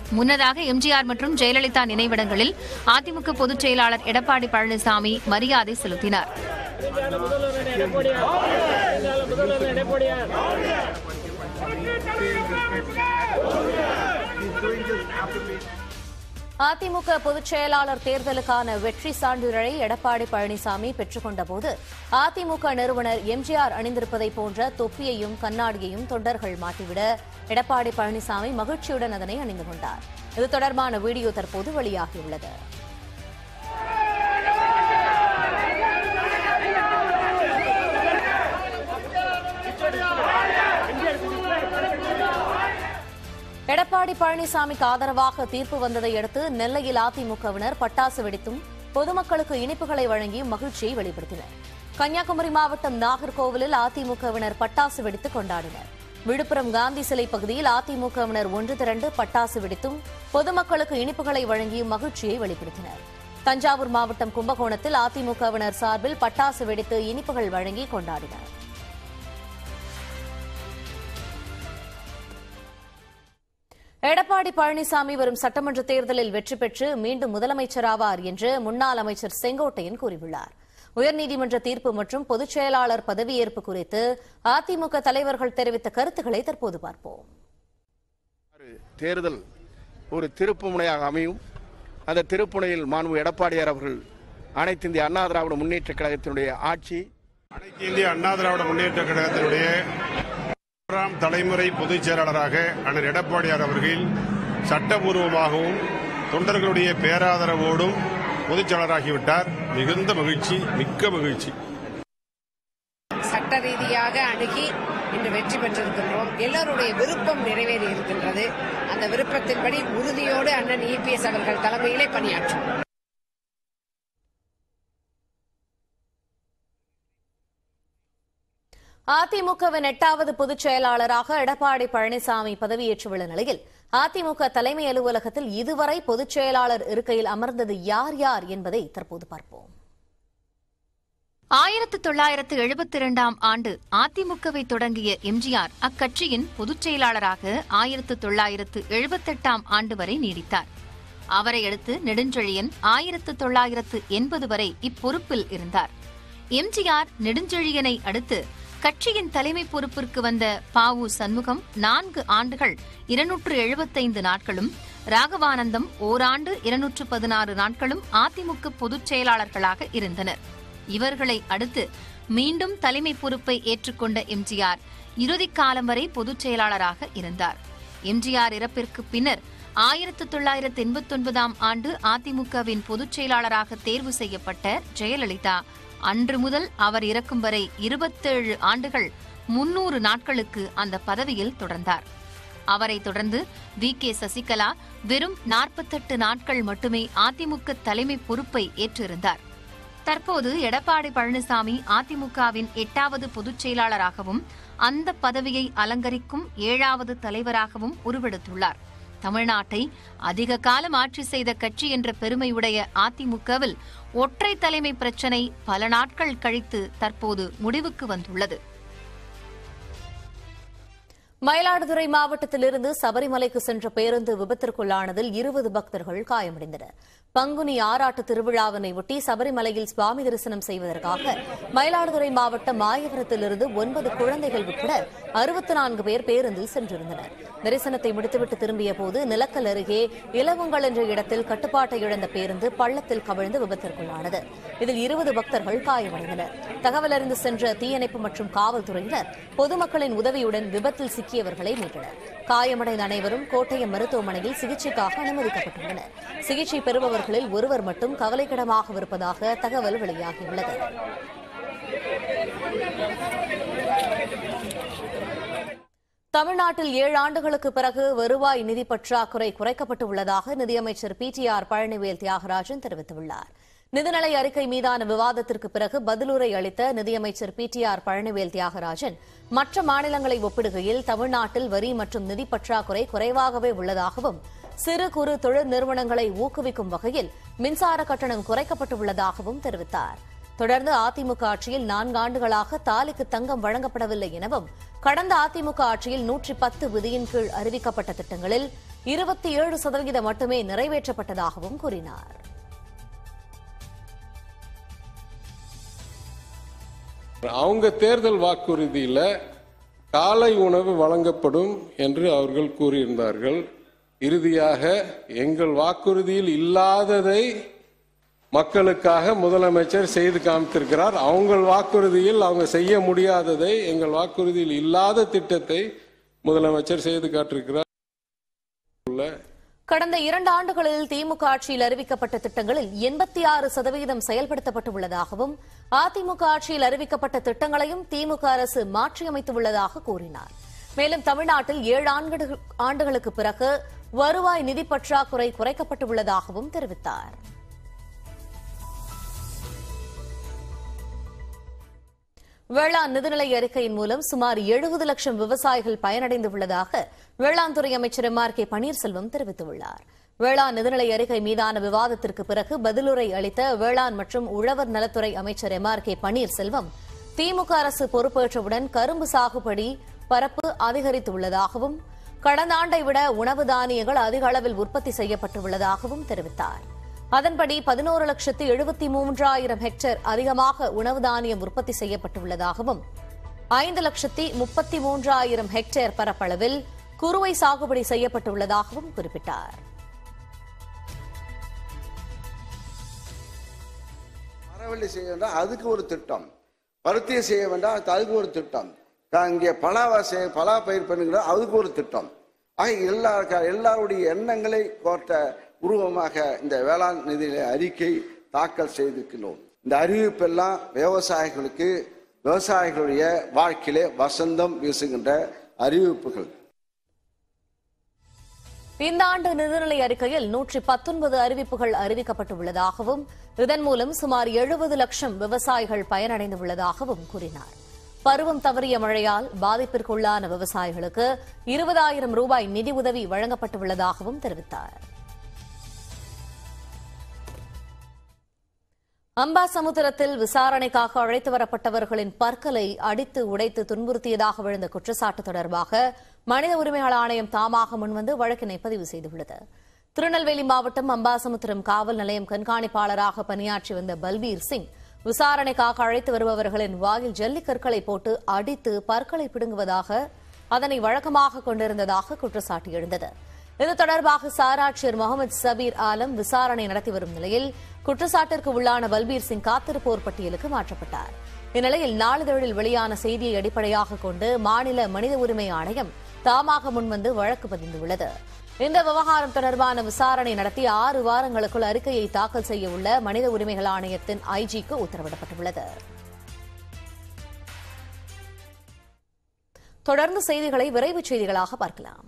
முன்னதாக எம்ஜிஆர் மற்றும் ஜெயலலிதா நினைவிடங்களில் அதிமுக பொதுச் செயலாளர் எடப்பாடி பழனிசாமி மரியாதை செலுத்தினார். அதிமுக பொதுச் செயலாளர் தேர்தலுக்கான வெற்றி சான்றிதழை எடப்பாடி பழனிசாமி பெற்றுக் கொண்டபோது அதிமுக நிறுவனர் எம்ஜிஆர் அணிந்திருப்பதைப் போன்ற தொப்பியையும் கண்ணாடியையும் தொண்டர்கள் மாட்டிவிட எடப்பாடி பழனிசாமி மகிழ்ச்சியுடன் அதனை அணிந்து கொண்டார். இது தொடர்பான வீடியோ தற்போது வெளியாகியுள்ளது. எடப்பாடி பழனிசாமிக்கு ஆதரவாக தீர்ப்பு வந்ததை அடுத்து நெல்லையில் அதிமுகவினர் பட்டாசு வெடித்தும் பொதுமக்களுக்கு இனிப்புகளை வழங்கி மகிழ்ச்சியை வெளிப்படுத்தினர். கன்னியாகுமரி மாவட்டம் நாகர்கோவிலில் அதிமுகவினர் பட்டாசு வெடித்து கொண்டாடினர். விழுப்புரம் காந்தி சிலை பகுதியில் அதிமுகவினர் ஒன்று திரண்டு பட்டாசு வெடித்தும் பொதுமக்களுக்கு இனிப்புகளை வழங்கி மகிழ்ச்சியை வெளிப்படுத்தினர். தஞ்சாவூர் மாவட்டம் கும்பகோணத்தில் அதிமுகவினர் சார்பில் பட்டாசு வெடித்து இனிப்புகள் வழங்கி கொண்டாடினர். எடப்பாடி பழனிசாமி வரும் சட்டமன்ற தேர்தலில் வெற்றி பெற்று மீண்டும் முதலமைச்சராவார் என்று முன்னாள் அமைச்சர் செங்கோட்டையன் கூறியுள்ளார். உயர்நீதிமன்ற தீர்ப்பு மற்றும் பொதுச் செயலாளர் பதவியேற்பு குறித்து அதிமுக தலைவர்கள் தெரிவித்த கருத்துக்களை தற்போது பார்ப்போம். தேர்தல் ஒரு திருப்பு முனையாக அமையும். அந்த திருப்புனையில் மாண்பு எடப்பாடியார் அவர்கள் அனைத்து இந்திய அண்ணா திராவிட முன்னேற்ற கழகத்தினுடைய ஆட்சி, அனைத்து இந்திய அண்ணா திராவிட முன்னேற்ற கழகத்தினுடைய தலைமுறை பொதுச் செயலாளராக அண்ணன் எடப்பாடியார் அவர்கள் சட்டபூர்வமாகவும் தொண்டர்களுடைய பேராதரவோடும் பொதுச் செயலாளராகிவிட்டார். மிகுந்த மகிழ்ச்சி, மிக்க மகிழ்ச்சி. சட்ட ரீதியாக அணுகி இன்று வெற்றி பெற்றிருக்கின்றோம். எல்லோருடைய விருப்பம் நிறைவேறி இருக்கின்றது. அந்த விருப்பத்தின்படி உறுதியோடு அண்ணன் இபிஎஸ் அவர்கள் தலைமையிலே பணியாற்றும். அதிமுகவின் 8வது பொதுச் செயலாளராக எடப்பாடி பழனிசாமி பதவியேற்றுள்ள நிலையில் அதிமுக தலைமை அலுவலகத்தில் இதுவரை பொதுச் செயலாளர் இருக்கையில் அமர்ந்தது யார் யார் என்பதை தற்போது பார்ப்போம். 1972ஆம் ஆண்டு அதிமுகவை தொடங்கிய எம்ஜிஆர் அக்கட்சியின் பொதுச் செயலாளராக 1978ஆம் ஆண்டு வரை நீடித்தார். அவரை அடுத்து நெடுஞ்செழியன் 1980 வரை இப்பொறுப்பில் இருந்தார். எம்ஜிஆர் நெடுஞ்செழியனை அடுத்து கட்சியின் தலைமை பொறுப்பிற்கு வந்த பாவு சண்முகம் 4 ஆண்டுகள் 275 நாட்களும், ராகவானந்தம் ஓராண்டு 216 நாட்களும் அதிமுக பொதுச் செயலாளர்களாக இருந்தனர். இவர்களை அடுத்து மீண்டும் தலைமை பொறுப்பை ஏற்றுக்கொண்ட எம்ஜிஆர் இறுதிக் காலம் வரை பொதுச் செயலாளராக இருந்தார். எம்ஜிஆர் இறப்பிற்கு பின்னர் 1989ஆம் ஆண்டு அதிமுகவின் பொதுச் செயலாளராக தேர்வு செய்யப்பட்ட ஜெயலலிதா அன்று முதல் அவர் இறக்கும் வரை 27 ஆண்டுகள் 300 நாட்களுக்கு அந்த பதவியில் தொடர்ந்தார். அவரை தொடர்ந்து வி.கே. சசிகலா வெறும் 48 நாட்கள் மட்டுமே அதிமுக தலைமை பொறுப்பை ஏற்றிருந்தார். தற்போது எடப்பாடி பழனிசாமி அதிமுகவின் 8வது பொதுச் செயலாளராகவும் அந்த பதவியை அலங்கரிக்கும் 7வது தலைவராகவும் உருவெடுத்துள்ளார். தமிழ்நாட்டை அதிக காலம் ஆட்சி செய்த கட்சி என்ற பெருமையுடைய அதிமுகவில் ஒற்றை தலைமை பிரச்சினை பல நாட்கள் கழித்து தற்போது முடிவுக்கு வந்துள்ளது. மயிலாடுதுறை மாவட்டத்திலிருந்து சபரிமலைக்கு சென்ற பேருந்து விபத்திற்குள்ளானதில் 20 பக்தர்கள் காயமடைந்தனர். பங்குனி ஆராட்டு திருவிழாவினை ஒட்டி சபரிமலையில் சுவாமி தரிசனம் செய்வதற்காக மயிலாடுதுறை மாவட்டம் மாயவரத்திலிருந்து 9 குழந்தைகள் உட்பட 64 பேர் பேருந்தில் சென்றிருந்தனர். தரிசனத்தை முடித்துவிட்டு திரும்பிய போது நிலக்கல் அருகே இலவுங்கல் என்ற இடத்தில் கட்டுப்பாட்டை இழந்த பேருந்து பள்ளத்தில் கவிழ்ந்து விபத்திற்குள்ளானது. இதில் 20 பக்தர்கள் காயமடைந்தனர். தகவல் அறிந்து சென்ற தீயணைப்பு மற்றும் காவல்துறையினர் பொதுமக்களின் உதவியுடன் விபத்தில் சிக்கியவர்களை மீட்டனர். காயமடைந்த அனைவரும் கோட்டயம் மருத்துவமனையில் சிகிச்சைக்காக அனுமதிக்கப்பட்டுள்ளனர். சிகிச்சை பெறுபவர்களில் ஒருவர் மட்டும் கவலைக்கிடமாக இருப்பதாக தகவல் வெளியாகியுள்ளது. தமிழ்நாட்டில் 7 ஆண்டுகளுக்கு பிறகு வருவாய் நிதி பற்றாக்குறை குறைக்கப்பட்டுள்ளதாக நிதியமைச்சர் பிடிஆர் பழனிவேல் தியாகராஜன் தெரிவித்துள்ளார். நிதிநிலை அறிக்கை மீதான விவாதத்திற்கு பிறகு பதிலுரை அளித்த நிதியமைச்சர் பிடிஆர் பழனிவேல் தியாகராஜன் மற்ற மாநிலங்களை ஒப்பிடுகையில் தமிழ்நாட்டில் வரி மற்றும் நிதி பற்றாக்குறை குறைவாகவே உள்ளதாகவும் சிறு குறு தொழில் நிறுவனங்களை ஊக்குவிக்கும் வகையில் மின்சார கட்டணம் குறைக்கப்பட்டுள்ளதாகவும் தெரிவித்தார். தொடர்ந்து அதிமுக ஆட்சியில் 4 ஆண்டுகளாக தாலிக்கு தங்கம் வழங்கப்படவில்லை எனவும் கடந்த அதிமுக ஆட்சியில் 110 விதியின் கீழ் அறிவிக்கப்பட்ட திட்டங்களில் 27% மட்டுமே நிறைவேற்றப்பட்டதாகவும் கூறினார். அவங்க தேர்தல் வாக்குறுதியில காலை உணவு வழங்கப்படும் என்று அவர்கள் கூறியிருந்தார்கள். இறுதியாக எங்கள் வாக்குறுதியில் இல்லாததை மக்களுக்காக முதலமைச்சர் செய்து காமித்திருக்கிறார். அவங்க வாக்குறுதியில் அவங்க செய்ய முடியாததை, எங்கள் வாக்குறுதியில் இல்லாத திட்டத்தை முதலமைச்சர் செய்து காட்டிருக்கிறார். கடந்த 2 ஆண்டுகளில் திமுக ஆட்சியில் அறிவிக்கப்பட்ட திட்டங்களில் 86% செயல்படுத்தப்பட்டுள்ளதாகவும் அதிமுக ஆட்சியில் அறிவிக்கப்பட்ட திட்டங்களையும் திமுக அரசு மாற்றியமைத்துள்ளதாக கூறினார். மேலும் தமிழ்நாட்டில் 7 ஆண்டுகளுக்கு பிறகு வருவாய் நிதி பற்றாக்குறை குறைக்கப்பட்டுள்ளதாகவும் தெரிவித்தார். வேளாண் நிதிநிலை அறிக்கையின் மூலம் சுமார் 70 லட்சம் விவசாயிகள் பயனடைந்துள்ளதாக வேளாண் துறை அமைச்சர் M.R.K. பன்னீர்செல்வம் தெரிவித்துள்ளார். வேளாண் நிதிநிலை அறிக்கை மீதான விவாதத்திற்கு பிறகு பதிலுரை அளித்த வேளாண் மற்றும் உழவர் நலத்துறை அமைச்சர் M.R.K. பன்னீர்செல்வம் திமுக அரசு பொறுப்பேற்றவுடன் கரும்பு சாகுபடி பரப்பு அதிகரித்துள்ளதாகவும் கடந்த ஆண்டை விட உணவு தானியங்கள் அதிக அளவில் உற்பத்தி செய்யப்பட்டுள்ளதாகவும் தெரிவித்தார். அதன்படி 11,73,000 ஹெக்டேர் அதிகமாக உணவு தானியம் உற்பத்தி செய்யப்பட்டுள்ளதாகவும் 5,33,000 ஹெக்டேர் பரப்பளவில் குறுவை சாகுபடி செய்யப்பட்டுள்ளதாகவும் குறிப்பிட்டார். மரவள்ளி செய்ய வேண்டாம், அதுக்கு ஒரு திட்டம். பருத்தியை செய்ய வேண்டாம், அதுக்கு ஒரு திட்டம். இங்கே பலா பயிர் பண்ணுங்கிற அதுக்கு ஒரு திட்டம். ஆக எல்லாருடைய எண்ணங்களை கோர்த்த உருவமாக இந்த வேளாண் நிதி அறிக்கை தாக்கல் செய்திருக்கிறோம். இந்த அறிவிப்பெல்லாம் விவசாயிகளுடைய வாழ்க்கையிலே வசந்தம் வீசுகின்ற அறிவிப்புகள். இந்த ஆண்டு நிதிநிலை அறிக்கையில் 119 அறிவிப்புகள் அறிவிக்கப்பட்டுள்ளதாகவும் இதன் மூலம் சுமார் 70 லட்சம் விவசாயிகள் பயனடைந்துள்ளதாகவும் கூறினார். பருவம் தவறிய மழையால் பாதிப்பிற்குள்ளான விவசாயிகளுக்கு 20,000 ரூபாய் நிதி உதவி வழங்கப்பட்டுள்ளதாகவும் தெரிவித்தார். அம்பாசமுத்திரத்தில் விசாரணைக்காக அழைத்து வரப்பட்டவர்களின் பற்களை அடித்து உடைத்து துன்புறுத்தியதாக விழுந்த குற்றச்சாட்டு தொடர்பாக மனித உரிமைகள் ஆணையம் தாமாக முன்வந்து வழக்கினை பதிவு செய்துள்ளது. திருநெல்வேலி மாவட்டம் அம்பாசமுத்திரம் காவல் நிலையம் கண்காணிப்பாளராக பணியாற்றி வந்த பல்பீர் சிங் விசாரணைக்காக அழைத்து வருபவர்களின் வாயில் ஜல்லிக்கற்களை போட்டு அடித்து பற்களை பிடுங்குவதாக அதனை வழக்கமாக கொண்டிருந்ததாக குற்றச்சாட்டு எழுந்தது. இது தொடர்பாக சாராட்சியர் முகமது சபீர் ஆலம் விசாரணை நடத்தி வரும் நிலையில் குற்றச்சாட்டிற்கு உள்ளான பல்பீர் சிங் காத்திருப்போர் பட்டியலுக்கு மாற்றப்பட்டார். இந்நிலையில் நாளிதழில் வெளியான செய்தியை அடிப்படையாக கொண்டு மாநில மனித உரிமை ஆணையம் தாமாக முன்வந்து வழக்கு பதிந்துள்ளது. இந்த விவகாரம் தொடர்பான விசாரணை நடத்தி 6 வாரங்களுக்குள் அறிக்கையை தாக்கல் செய்ய உள்ள மனித உரிமைகள் ஆணையத்தின் ஐஜிக்கு உத்தரவிடப்பட்டுள்ளது. தொடர்ந்து செய்திகளை விரைவுச் செய்திகளாக பார்க்கலாம்.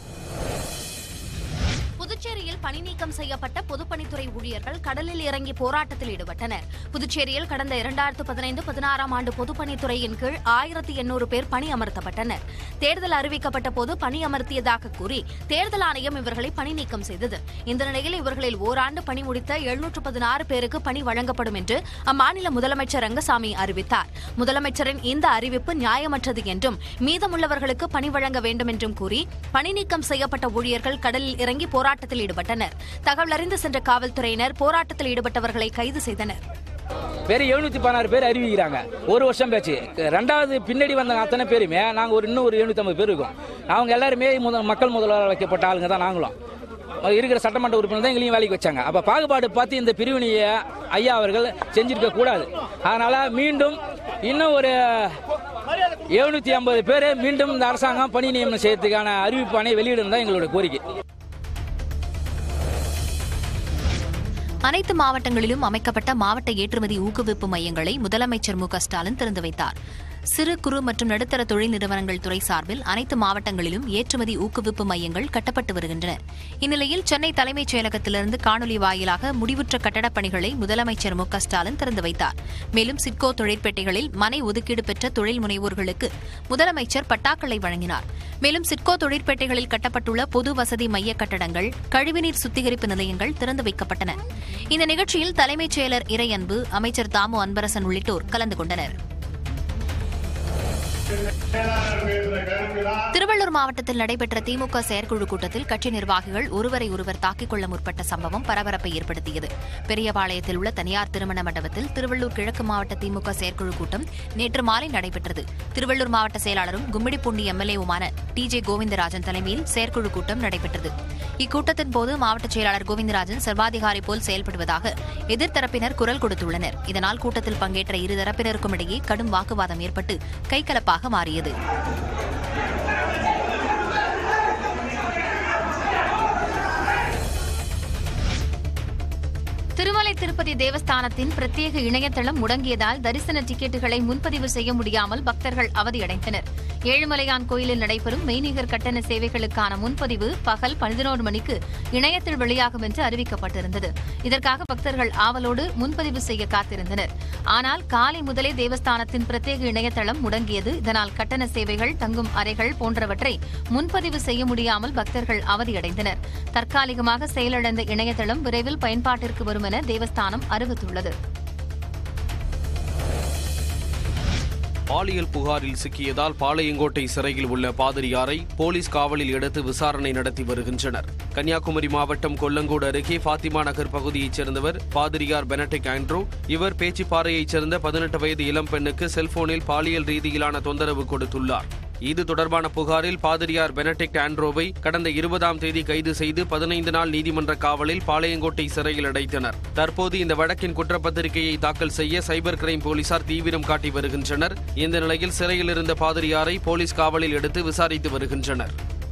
புதுச்சேரியில் பணி நீக்கம் செய்யப்பட்ட பொதுப்பணித்துறை ஊழியர்கள் கடலில் இறங்கி போராட்டத்தில் ஈடுபட்டனர். புதுச்சேரியில் கடந்த 2015-16 ஆண்டு பொதுப்பணித்துறையின் கீழ் 1800 பேர் பணி அமர்த்தப்பட்டனர். தேர்தல் அறிவிக்கப்பட்ட போது பணி அமர்த்தியதாக கூறி தேர்தல் ஆணையம் இவர்களை பணி நீக்கம் செய்தது. இந்த நிலையில் இவர்களில் ஓராண்டு பணி முடித்த 716 பேருக்கு பணி வழங்கப்படும் என்று அம்மாநில முதலமைச்சர் ரங்கசாமி அறிவித்தார். முதலமைச்சரின் இந்த அறிவிப்பு நியாயமற்றது என்றும் மீதமுள்ளவர்களுக்கு பணி வழங்க வேண்டும் என்றும் கூறி பணி நீக்கம் செய்யப்பட்ட ஊழியர்கள் கடலில் இறங்கி போராட்டத்தில் ஈடுபட்டனர். தகவல் அறிந்து சென்ற காவல்துறையினர் போராட்டத்தில் ஈடுபட்டவர்களை கைது செய்தனர். வேறு 716 பேர் அறிவிக்கிறாங்க. ஒரு வருஷம் பேச்சு. ரெண்டாவது பின்னாடி வந்த அத்தனை பேருமே நாங்கள் இன்னும் ஒரு 750 பேர் இருக்கோம். அவங்க எல்லாருமே மக்கள் முதல்வராக வைக்கப்பட்ட ஆளுங்க தான். நாங்களும் இருக்கிற சட்டமன்ற உறுப்பினர் தான் எங்களையும் வேலைக்கு வச்சாங்க. அப்ப பாகுபாடு பார்த்து இந்த பிரிவினையை ஐயா அவர்கள் செஞ்சிருக்க கூடாது. அதனால மீண்டும் இன்னும் ஒரு 750 பேர் மீண்டும் இந்த அரசாங்கம் பணி நியமனம் செய்யறதுக்கான அறிவிப்பானை வெளியிடும் தான் எங்களோட கோரிக்கை. அனைத்து மாவட்டங்களிலும் அமைக்கப்பட்ட மாவட்ட ஏற்றுமதி ஊக்குவிப்பு மையங்களை முதலமைச்சர் மு.க. ஸ்டாலின் திறந்து வைத்தார். சிறு குறு மற்றும் நடுத்தர தொழில் நிறுவனங்கள் துறை சார்பில் அனைத்து மாவட்டங்களிலும் ஏற்றுமதி ஊக்குவிப்பு மையங்கள் கட்டப்பட்டு வருகின்றன. இந்நிலையில் சென்னை தலைமைச் செயலகத்திலிருந்து காணொலி வாயிலாக முடிவுற்ற கட்டடப் பணிகளை முதலமைச்சர் மு.க.ஸ்டாலின் திறந்து வைத்தார். மேலும் சிட்கோ தொழிற்பேட்டைகளில் மனை ஒதுக்கீடு பெற்ற தொழில் முனைவோர்களுக்கு முதலமைச்சர் பட்டாக்களை வழங்கினார். மேலும் சிட்கோ தொழிற்பேட்டைகளில் கட்டப்பட்டுள்ள பொது வசதி மைய கட்டடங்கள், கழிவுநீர் சுத்திகரிப்பு நிலையங்கள் திறந்து வைக்கப்பட்டன. இந்த நிகழ்ச்சியில் தலைமைச் செயலர் இறையன்பு, அமைச்சர் தாமு அன்பரசன் உள்ளிட்டோர் கலந்து கொண்டனர். திருவள்ளூர் மாவட்டத்தில் நடைபெற்ற திமுக செயற்குழு கூட்டத்தில் கட்சி நிர்வாகிகள் ஒருவரை ஒருவர் தாக்கிக் கொள்ள முற்பட்ட சம்பவம் பரபரப்பை ஏற்படுத்தியது. பெரியபாளையத்தில் உள்ள தனியார் திருமண மண்டபத்தில் திருவள்ளூர் கிழக்கு மாவட்ட திமுக செயற்குழு கூட்டம் நேற்று மாலை நடைபெற்றது. திருவள்ளூர் மாவட்ட செயலாளரும் கும்மிடிப்பூண்டி எம்எல்ஏவுமான டி.ஜே. கோவிந்தராஜன் தலைமையில் செயற்குழு கூட்டம் நடைபெற்றது. இக்கூட்டத்தின் போது மாவட்ட செயலாளர் கோவிந்தராஜன் சர்வாதிகாரி போல் செயல்படுவதாக எதிர்த்தரப்பினர் குரல் கொடுத்துள்ளனர். இதனால் கூட்டத்தில் பங்கேற்ற இருதரப்பினருக்கும் இடையே கடும் வாக்குவாதம் ஏற்பட்டு கைகலப்பாக மாறியது. திருமலை திருப்பதி தேவஸ்தானத்தின் பிரத்யேக இணையதளம் முடங்கியதால் தரிசன டிக்கெட்டுகளை முன்பதிவு செய்ய முடியாமல் பக்தர்கள் அவதியடைந்தனர். ஏழுமலையான் கோயிலில் நடைபெறும் மெய்நிகர் கட்டண சேவைகளுக்கான முன்பதிவு பகல் 11 மணிக்கு இணையத்தில் வெளியாகும் என்று அறிவிக்கப்பட்டிருந்தது. இதற்காக பக்தர்கள் ஆவலோடு முன்பதிவு செய்ய காத்திருந்தனர். ஆனால் காலை முதலே தேவஸ்தானத்தின் பிரத்யேக இணையதளம் முடங்கியது. இதனால் கட்டண சேவைகள், தங்கும் அறைகள் போன்றவற்றை முன்பதிவு செய்ய முடியாமல் பக்தர்கள் அவதியடைந்தனர். தற்காலிகமாக செயலிழந்த இணையதளம் விரைவில் பயன்பாட்டிற்கு வரும் என தேவஸ்தானம் அறிவித்துள்ளது. பாலியல் புகாரில் சிக்கியதால் பாளையங்கோட்டை சிறையில் உள்ள பாதிரியாரை போலீஸ் காவலில் எடுத்து விசாரணை நடத்தி வருகின்றனர். கன்னியாகுமரி மாவட்டம் கொல்லங்கோடு அருகே பாத்திமா நகர் பகுதியைச் சேர்ந்தவர் பாதிரியார் பெனடிக் ஆண்ட்ரூ. இவர் பேச்சிப்பாறையைச் சேர்ந்த 18 வயது இளம் பெண்ணுக்கு செல்போனில் பாலியல் ரீதியிலான தொந்தரவு கொடுத்துள்ளார். இது தொடர்பான புகாரில் பாதிரியார் பெனடிக்ட் ஆண்ட்ரோவை கடந்த 20ஆம் தேதி கைது செய்து 15 நாள் நீதிமன்ற காவலில் பாளையங்கோட்டை சிறையில் அடைத்தனர். தற்போது இந்த வழக்கின் குற்றப்பத்திரிகையை தாக்கல் செய்ய சைபர் கிரைம் போலீசார் தீவிரம் காட்டி வருகின்றனர். இந்த நிலையில் சிறையில் இருந்த பாதிரியாரை போலீஸ் காவலில் எடுத்து விசாரித்து வருகின்றனர்.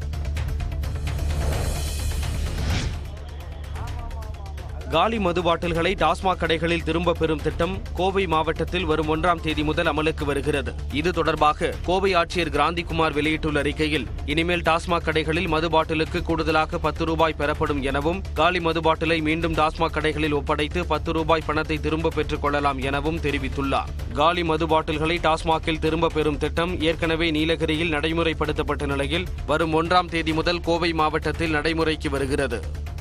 காலி மது பாட்டில்களை டாஸ்மாக் கடைகளில் திரும்பப் பெறும் திட்டம் கோவை மாவட்டத்தில் வரும் 1ஆம் தேதி முதல் அமலுக்கு வருகிறது. இது தொடர்பாக கோவை ஆட்சியர் கிராந்திகுமார் வெளியிட்டுள்ள அறிக்கையில், இனிமேல் டாஸ்மாக் கடைகளில் மது பாட்டிலுக்கு கூடுதலாக 10 ரூபாய் பெறப்படும் எனவும், காலி மது பாட்டிலை மீண்டும் டாஸ்மாக் கடைகளில் ஒப்படைத்து 10 ரூபாய் பணத்தை திரும்பப் பெற்றுக் கொள்ளலாம் எனவும் தெரிவித்துள்ளார். காலி மது பாட்டில்களை டாஸ்மாகில் திரும்பப் பெறும் திட்டம் ஏற்கனவே நீலகிரியில் நடைமுறைப்படுத்தப்பட்ட நிலையில் வரும் 1ஆம் தேதி முதல் கோவை மாவட்டத்தில் நடைமுறைக்கு வருகிறது.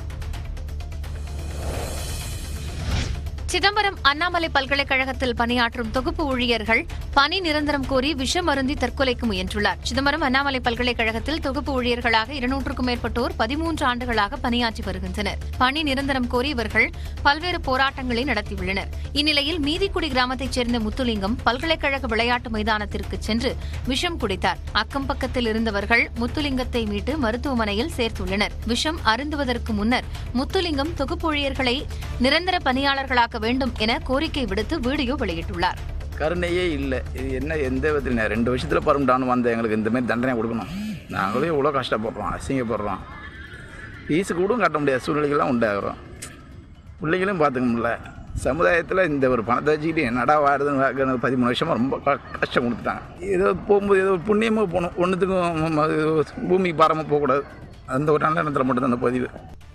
சிதம்பரம் அண்ணாமலை பல்கலைக்கழகத்தில் பணியாற்றும் தொகுப்பு ஊழியர்கள் பணி நிரந்தரம் கோரி விஷம் அருந்தி தற்கொலைக்கு முயன்றுள்ளார். சிதம்பரம் அண்ணாமலை பல்கலைக்கழகத்தில் தொகுப்பு ஊழியர்களாக 200க்கும் மேற்பட்டோர் 13 ஆண்டுகளாக பணியாற்றி வருகின்றனர். பணி நிரந்தரம் கோரி இவர்கள் பல்வேறு போராட்டங்களை நடத்தியுள்ளனர். இந்நிலையில் மீதிக்குடி கிராமத்தைச் சேர்ந்த முத்துலிங்கம் பல்கலைக்கழக விளையாட்டு மைதானத்திற்கு சென்று விஷம் குடித்தார். அக்கம் பக்கத்தில் இருந்தவர்கள் முத்துலிங்கத்தை மீட்டு மருத்துவமனையில் சேர்த்துள்ளனர். விஷம் அருந்துவதற்கு முன்னர் முத்துலிங்கம் தொகுப்பு ஊழியர்களை நிரந்தர பணியாளர்களாக வேண்டும் என கோரிக்கை விடுத்து வீடியோ வெளியிட்டுள்ளார். கருணையே இல்லை. இது என்ன எந்த விதத்தில் 2 வருஷத்தில் பரம்பிட்டானு வந்த எங்களுக்கு இந்த மாதிரி தண்டனை கொடுக்கணும். நாங்களும் எவ்வளோ கஷ்டப்படுறோம், அசிங்கப்படுறோம். ஃபீஸு கூட கட்ட முடியாத சூழ்நிலைகள்லாம் உண்டாகிறோம். பிள்ளைகளும் பார்த்துக்க முடியல. சமுதாயத்தில் இந்த ஒரு பணத்தை வச்சுக்கிட்டு என்னடா வாடுதுன்னு 13 வருஷமாக ரொம்ப கஷ்டம் கொடுத்துட்டாங்க. ஏதோ போகும்போது ஏதோ புண்ணியமாக போகணும், ஒன்றுத்துக்கும் பூமிக்கு பாரமாக போகக்கூடாது. அந்த ஒரு நல்ல இடத்துல மட்டும்தான் அந்த பதிவு.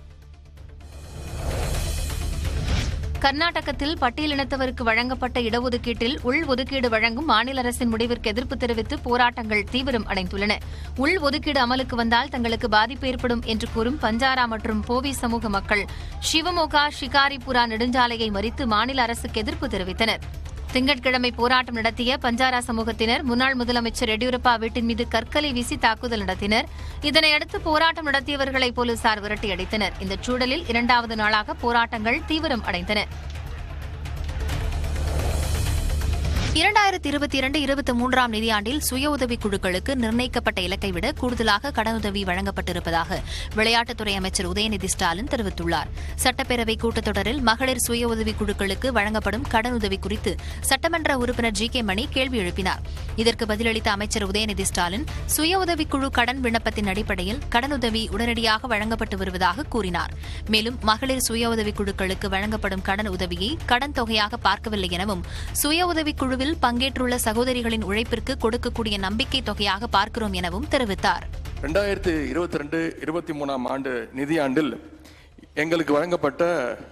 கர்நாடகத்தில் பட்டியலினத்தவருக்கு வழங்கப்பட்ட இடஒதுக்கீட்டில் உள்ஒதுக்கீடு வழங்கும் மாநில அரசின் முடிவிற்கு எதிர்ப்பு தெரிவித்து போராட்டங்கள் தீவிரம் அடைந்துள்ளன. உள்ஒதுக்கீடு அமலுக்கு வந்தால் தங்களுக்கு பாதிப்பு ஏற்படும் என்று கூறும் பஞ்சாரா மற்றும் போவி சமூக மக்கள் சிவமோகா ஷிகாரிபுரா நெடுஞ்சாலையை மறித்து மாநில அரசுக்கு எதிர்ப்பு தெரிவித்தனர். திங்கட்கிழமை போராட்டம் நடத்திய பஞ்சாரா சமூகத்தினர் முன்னாள் முதலமைச்சர் எடியூரப்பா வீட்டின் மீது கற்களை வீசி தாக்குதல் நடத்தினர். இதனையடுத்து போராட்டம் நடத்தியவர்களை போலீசார் விரட்டியடித்தனர். இந்த சூழலில் 2வது நாளாக போராட்டங்கள் தீவிரம் அடைந்தன. 2022-23ஆம் நிதியாண்டில் சுய உதவிக் குழுக்களுக்கு நிர்ணயிக்கப்பட்ட இலக்கை விட கூடுதலாக கடனுதவி வழங்கப்பட்டிருப்பதாக விளையாட்டுத்துறை அமைச்சர் உதயநிதி ஸ்டாலின் தெரிவித்துள்ளார். சட்டப்பேரவை கூட்டத்தொடரில் மகளிர் சுய உதவிக் குழுக்களுக்கு வழங்கப்படும் கடனுதவி குறித்து சட்டமன்ற உறுப்பினர் ஜி.கே. மணி கேள்வி எழுப்பினார். இதற்கு பதிலளித்த அமைச்சர் உதயநிதி ஸ்டாலின் சுய உதவிக் குழு கடன் விண்ணப்பத்தின் அடிப்படையில் கடனுதவி உடனடியாக வழங்கப்பட்டு வருவதாக கூறினார். மேலும் மகளிர் சுய உதவிக் குழுக்களுக்கு வழங்கப்படும் கடன் உதவியை கடன் தொகையாக பார்க்கவில்லை எனவும் சுய உதவிக் குழுவில் குழுவில் பங்கேற்றுள்ள சகோதரிகளின் உழைப்பிற்கு கொடுக்கக்கூடிய நம்பிக்கை தொகையாக பார்க்கிறோம் எனவும் தெரிவித்தார். 2022-23 ஆண்டு நிதியாண்டில் எங்களுக்கு வழங்கப்பட்ட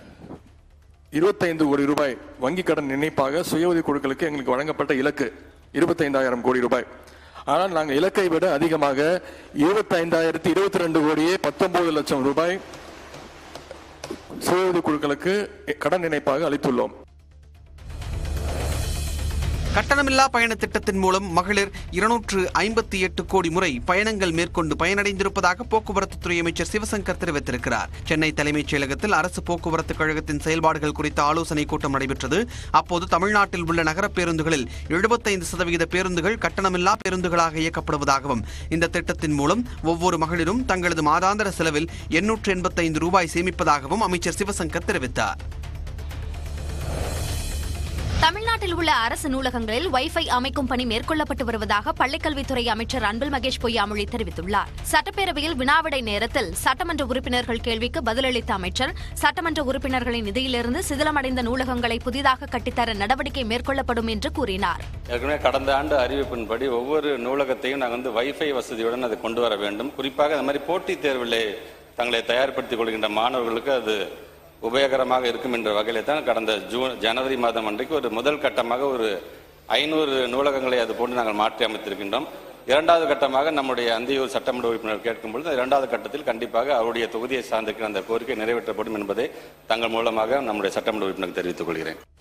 25 கோடி ரூபாய் வங்கிக் கடன் இணைப்பாக சுய உதவி குழுக்களுக்கு எங்களுக்கு வழங்கப்பட்ட இலக்கு 25,000 கோடி ரூபாய். ஆனால் நாங்கள் இலக்கை விட அதிகமாக 25,022 கோடியே 19 லட்சம் ரூபாய் சுய உதவி குழுக்களுக்கு கடன் இணைப்பாக அளித்துள்ளோம். கட்டணமில்லா பயண திட்டத்தின் மூலம் மகளிர் 258 கோடி முறை பயணங்கள் மேற்கொண்டு பயனடைந்திருப்பதாக போக்குவரத்து துறை அமைச்சர் சிவசங்கர் தெரிவித்திருக்கிறார். சென்னை தலைமைச் செயலகத்தில் அரசு போக்குவரத்து கழகத்தின் செயல்பாடுகள் குறித்த ஆலோசனைக் கூட்டம் நடைபெற்றது. அப்போது தமிழ்நாட்டில் உள்ள நகர பேருந்துகளில் 75% பேருந்துகள் கட்டணமில்லா பேருந்துகளாக இயக்கப்படுவதாகவும் இந்த திட்டத்தின் மூலம் ஒவ்வொரு மகளிரும் தங்களது மாதாந்திர செலவில் 885 ரூபாய் சேமிப்பதாகவும் அமைச்சர் சிவசங்கர் தெரிவித்தார். தமிழ்நாட்டில் உள்ள அரசு நூலகங்களில் வைஃபை அமைக்கும் பணி மேற்கொள்ளப்பட்டு வருவதாக பள்ளிக்கல்வித்துறை அமைச்சர் அன்பில் மகேஷ் பொய்யாமொழி தெரிவித்துள்ளார். சட்டப்பேரவையில் வினாவிடை நேரத்தில் சட்டமன்ற உறுப்பினர்கள் கேள்விக்கு பதிலளித்த அமைச்சர், சட்டமன்ற உறுப்பினர்களின் நிதியிலிருந்து சிதிலமடைந்த நூலகங்களை புதிதாக கட்டித்தர நடவடிக்கை மேற்கொள்ளப்படும் என்று கூறினார். ஏற்கனவே கடந்த ஆண்டு அறிவிப்பின்படி ஒவ்வொரு நூலகத்தையும் நாங்கள் வைஃபை வசதியுடன் அதை கொண்டு வர வேண்டும். குறிப்பாக அந்த மாதிரி போட்டித் தேர்வில் தங்களை தயார்படுத்திக் கொள்கின்ற மாணவர்களுக்கு அது உபயோகரமாக இருக்கும் என்ற வகையில் தான் கடந்த ஜனவரி மாதம் அன்றைக்கு ஒரு முதல் கட்டமாக ஒரு 500 நூலகங்களை அது போன்று நாங்கள் மாற்றி அமைத்திருக்கின்றோம். இரண்டாவது கட்டமாக நம்முடைய அந்தியூர் சட்டமன்ற உறுப்பினர் கேட்கும் பொழுது இரண்டாவது கட்டத்தில் கண்டிப்பாக அவருடைய தொகுதியை சார்ந்திருக்கிற அந்த கோரிக்கை நிறைவேற்றப்படும் என்பதை தங்கள் மூலமாக நம்முடைய சட்டமன்ற உறுப்பினருக்கு தெரிவித்துக் கொள்கிறேன்.